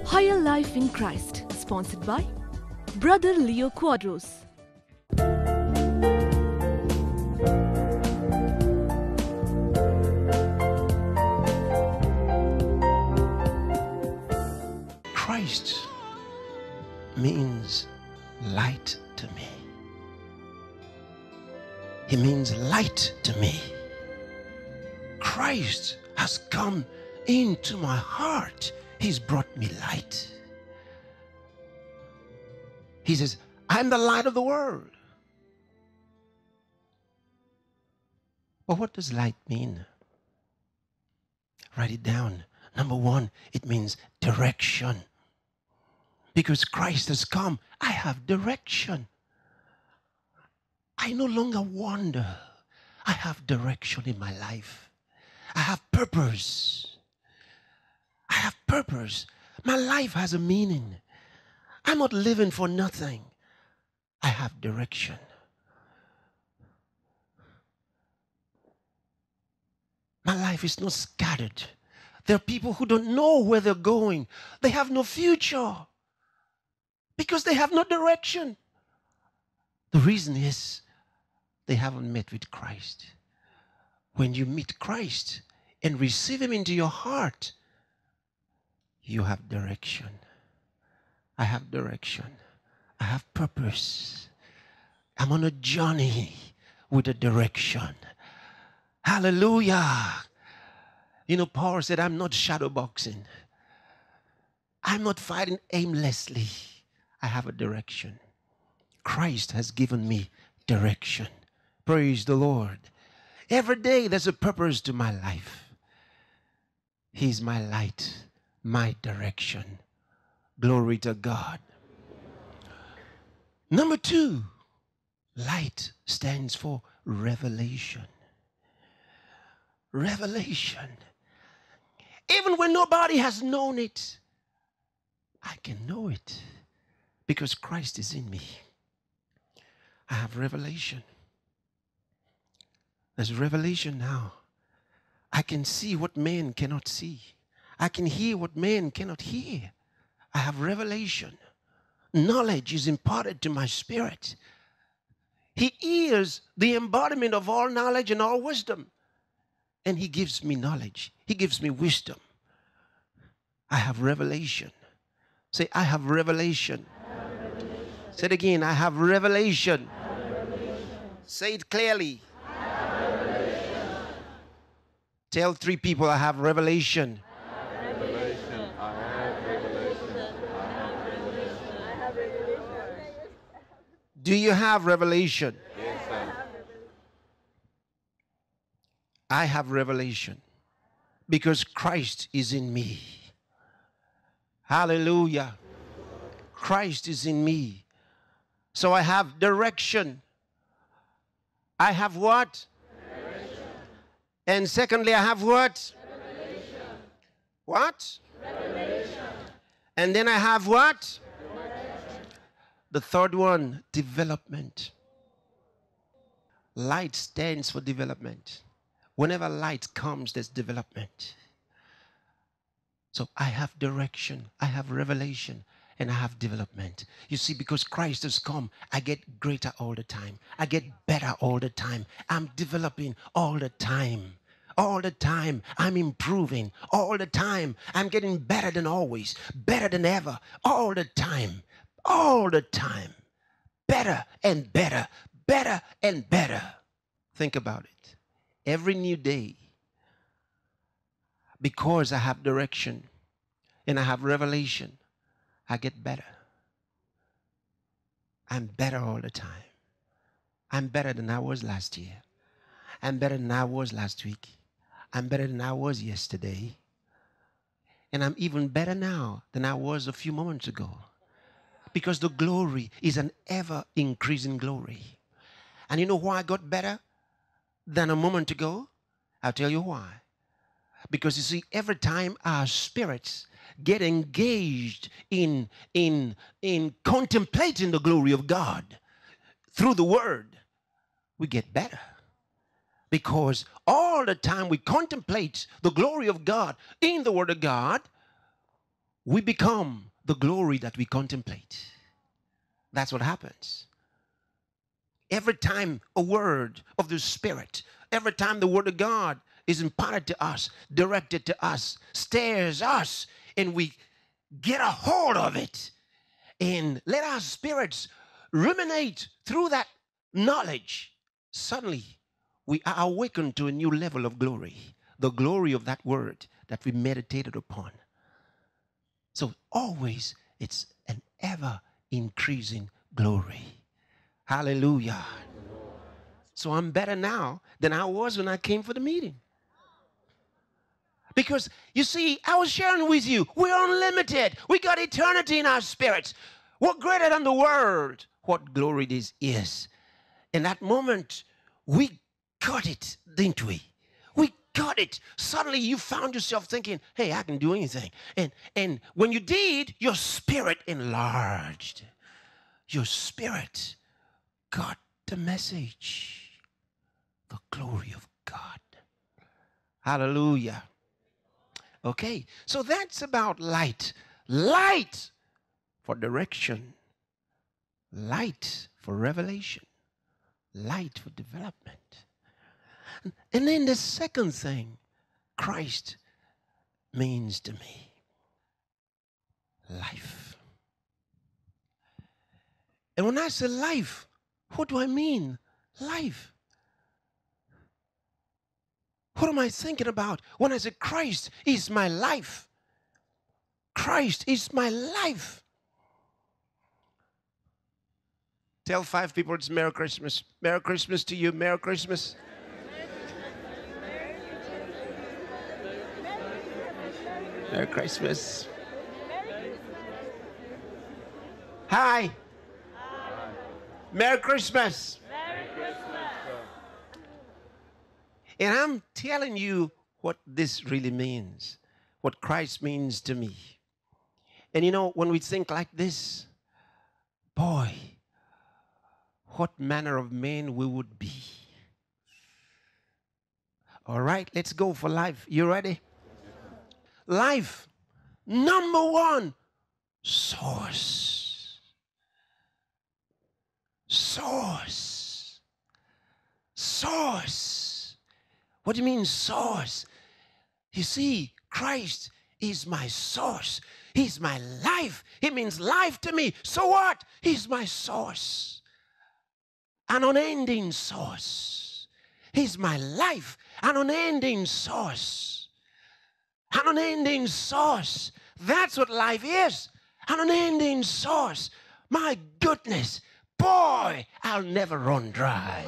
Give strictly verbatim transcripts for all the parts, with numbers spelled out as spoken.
Higher Life in Christ, sponsored by Brother Leo Quadros. Christ means light to me. He means light to me. Christ has come into my heart. He's brought me light. He says, I'm the light of the world. But what does light mean? Write it down. Number one, it means direction. Because Christ has come, I have direction. I no longer wander. I have direction in my life. I have purpose. I have purpose. My life has a meaning. I'm not living for nothing. I have direction. My life is not scattered. There are people who don't know where they're going. They have no future because they have no direction. The reason is they haven't met with Christ. When you meet Christ and receive Him into your heart, you have direction. I have direction. I have purpose. I'm on a journey with a direction. Hallelujah. You know, Paul said, I'm not shadow boxing. I'm not fighting aimlessly. I have a direction. Christ has given me direction. Praise the Lord. Every day there's a purpose to my life. He's my light, my direction. Glory to God. Number two, light stands for revelation. Revelation. Even when nobody has known it, I can know it because Christ is in me. I have revelation. There's revelation now. I can see what man cannot see. I can hear what man cannot hear. I have revelation. Knowledge is imparted to my spirit. He is the embodiment of all knowledge and all wisdom. And He gives me knowledge. He gives me wisdom. I have revelation. Say, I have revelation. I have revelation. Say it again, I have revelation. I have revelation. Say it clearly. I have revelation. Tell three people, I have revelation. I have revelation. I have revelation. I have revelation. I have revelation. Do you have revelation? Yes, sir. I have revelation because Christ is in me. Hallelujah. Christ is in me. So I have direction. I have what? Revelation. And secondly, I have what? Revelation. What? Revelation. And then I have what? Revelation. The third one, development. Light stands for development. Whenever light comes, there's development. So I have direction, I have revelation, and I have development. You see, because Christ has come, I get greater all the time. I get better all the time. I'm developing all the time. All the time, I'm improving. All the time, I'm getting better than always, better than ever. All the time, all the time. Better and better, better and better. Think about it. Every new day, because I have direction and I have revelation, I get better. I'm better all the time. I'm better than I was last year. I'm better than I was last week. I'm better than I was yesterday. And I'm even better now than I was a few moments ago. Because the glory is an ever-increasing glory. And you know why I got better than a moment ago? I'll tell you why. Because you see, every time our spirits get engaged in, in, in contemplating the glory of God through the Word, we get better. Because all the time we contemplate the glory of God in the Word of God, we become the glory that we contemplate. That's what happens. Every time a word of the Spirit, every time the word of God is imparted to us, directed to us, stares us, and we get a hold of it, and let our spirits ruminate through that knowledge, suddenly we are awakened to a new level of glory, the glory of that word that we meditated upon. So always it's an ever increasing glory. Hallelujah. So I'm better now than I was when I came for the meeting. Because, you see, I was sharing with you, we're unlimited. We got eternity in our spirits. We're greater than the world. What glory this is. In that moment, we got it, didn't we? We got it. Suddenly you found yourself thinking, hey, I can do anything. And, and when you did, your spirit enlarged. Your spirit got the message. The glory of God. Hallelujah. Okay, so that's about light. Light for direction. Light for revelation. Light for development. And then the second thing Christ means to me. Life. And when I say life, what do I mean? Life. What am I thinking about when I say Christ is my life? Christ is my life. Tell five people it's Merry Christmas. Merry Christmas to you. Merry Christmas. Merry Christmas. Hi. Merry Christmas. And I'm telling you what this really means, what Christ means to me. And you know, when we think like this, boy, what manner of men we would be. All right, let's go for life. You ready? Life, number one, source. Source. Source. What do you mean source? You see, Christ is my source. He's my life. He means life to me. So what? He's my source. An unending source. He's my life. An unending source. An unending source. That's what life is. An unending source. My goodness. Boy, I'll never run dry.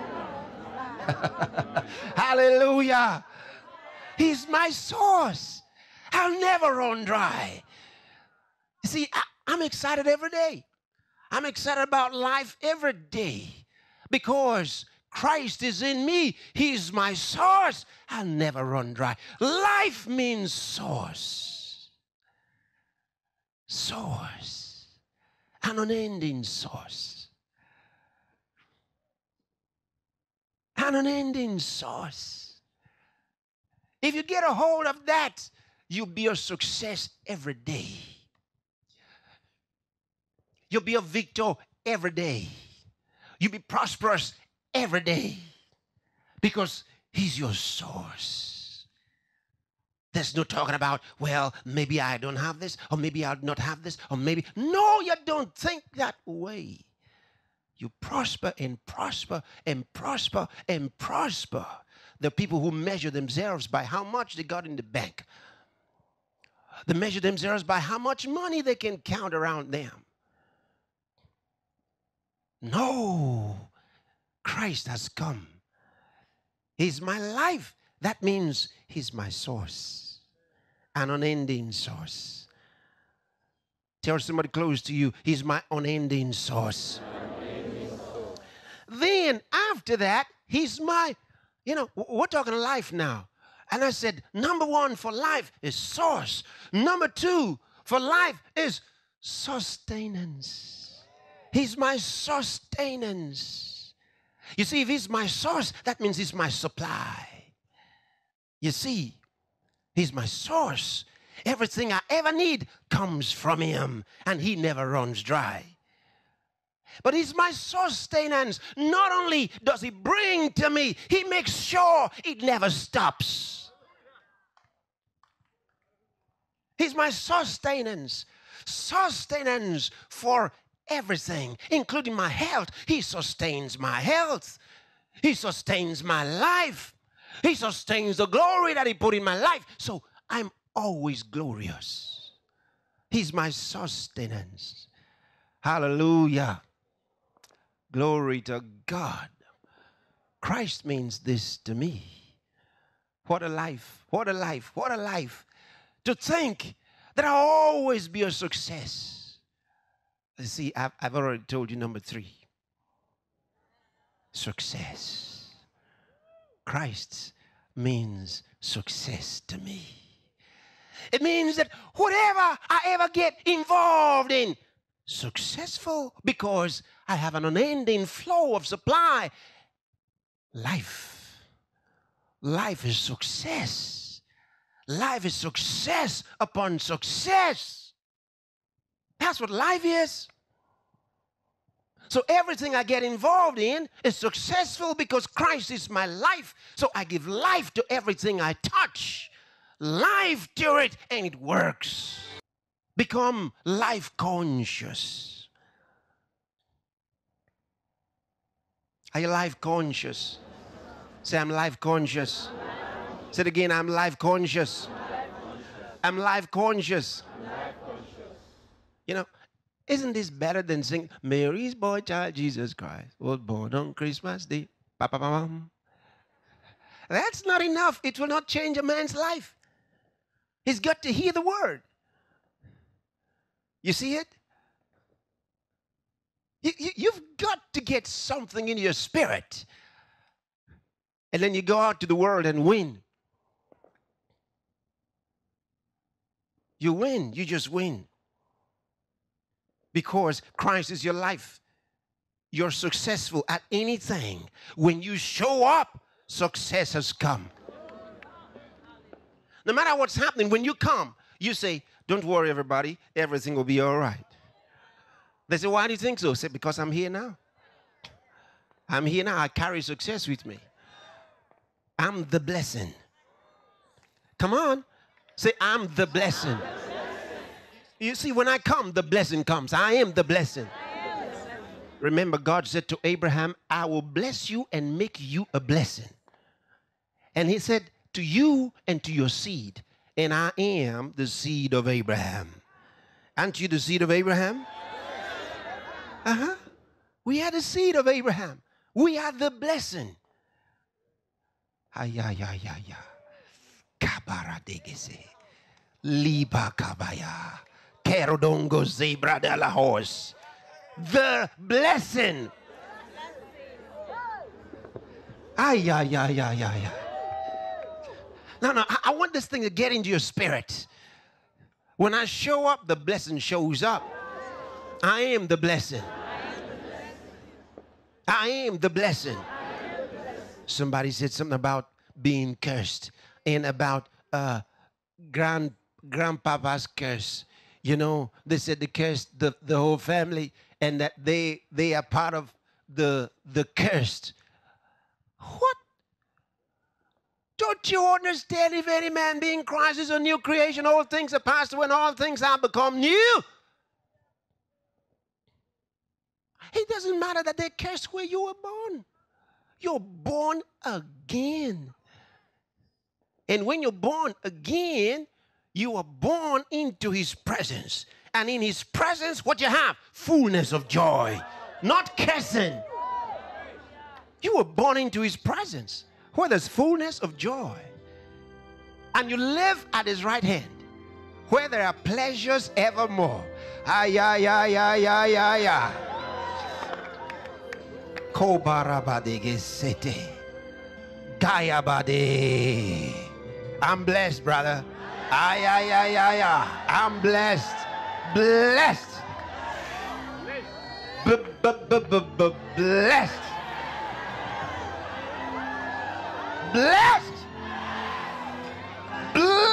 Hallelujah. He's my source. I'll never run dry. You see, I, I'm excited every day. I'm excited about life every day because Christ is in me. He's my source. I'll never run dry. Life means source. Source. An unending source. An unending source. If you get a hold of that, you'll be a success every day. You'll be a victor every day. You'll be prosperous every day because he's your source. There's no talking about, well, maybe I don't have this, or maybe I'll not have this, or maybe. No, you don't think that way. You prosper and prosper and prosper and prosper. There are people who measure themselves by how much they got in the bank. They measure themselves by how much money they can count around them. No, Christ has come. He's my life. That means he's my source, an unending source. Tell somebody close to you, he's my unending source. Then after that, he's my, you know, we're talking life now. And I said, number one for life is source. Number two for life is sustenance. He's my sustenance. You see, if he's my source, that means he's my supply. You see, he's my source. Everything I ever need comes from him, and he never runs dry. But he's my sustenance. Not only does he bring to me, he makes sure it never stops. He's my sustenance. Sustenance for everything, including my health. He sustains my health. He sustains my life. He sustains the glory that he put in my life. So I'm always glorious. He's my sustenance. Hallelujah. Glory to God. Christ means this to me. What a life. What a life. What a life. To think that I'll always be a success. You see, I've, I've already told you number three. Success. Christ means success to me. It means that whatever I ever get involved in, successful, because I have an unending flow of supply. Life. Life is success. Life is success upon success. That's what life is. So everything I get involved in is successful because Christ is my life. So I give life to everything I touch. Life to it, and it works. Become life conscious. Are you life conscious? Say, I'm life conscious. Say it again, I'm life conscious. I'm life conscious. You know, isn't this better than singing, Mary's boy child, Jesus Christ, was born on Christmas Day. Pa, pa, pa, pa. That's not enough. It will not change a man's life. He's got to hear the word. You see it? You, you, you've got to get something in your spirit. And then you go out to the world and win. You win. You just win. Because Christ is your life. You're successful at anything. When you show up, success has come. No matter what's happening, when you come, you say, don't worry, everybody. Everything will be all right. They say, why do you think so? I say, because I'm here now. I'm here now. I carry success with me. I'm the blessing. Come on. Say, I'm the blessing. You see, when I come, the blessing comes. I am the blessing. Remember, God said to Abraham, I will bless you and make you a blessing. And he said, to you and to your seed. And I am the seed of Abraham. Aren't you the seed of Abraham? Uh-huh. We are the seed of Abraham. We are the blessing. Ay, ay, ay, ay, ay. Kabara degese. Liba kabaya. Kerodongo zebra de la horse. The blessing. Ay, ay, ay, ay, ay. No, no, I, I want this thing to get into your spirit. When I show up, the blessing shows up. I am the blessing. I am the blessing. Somebody said something about being cursed and about uh, grand grandpapa's curse. You know, they said they cursed the, the whole family and that they they are part of the the cursed. What? Don't you understand? If any man be in Christ is a new creation, all things are passed away and all things have become new. It doesn't matter that they cursed where you were born. You're born again. And when you're born again, you are born into his presence. And in his presence, what you have? Fullness of joy. Not cursing. You were born into his presence, where there's fullness of joy. And you live at his right hand, where there are pleasures evermore. Ay, ay, ay, ay, ay, ay, ay. Kobarabadigesete. Gayabade. I'm blessed, brother. Ay, ay, ay, ay, ay. I'm blessed. Blessed. B-b-b-b-b-blessed. Blessed. Blessed.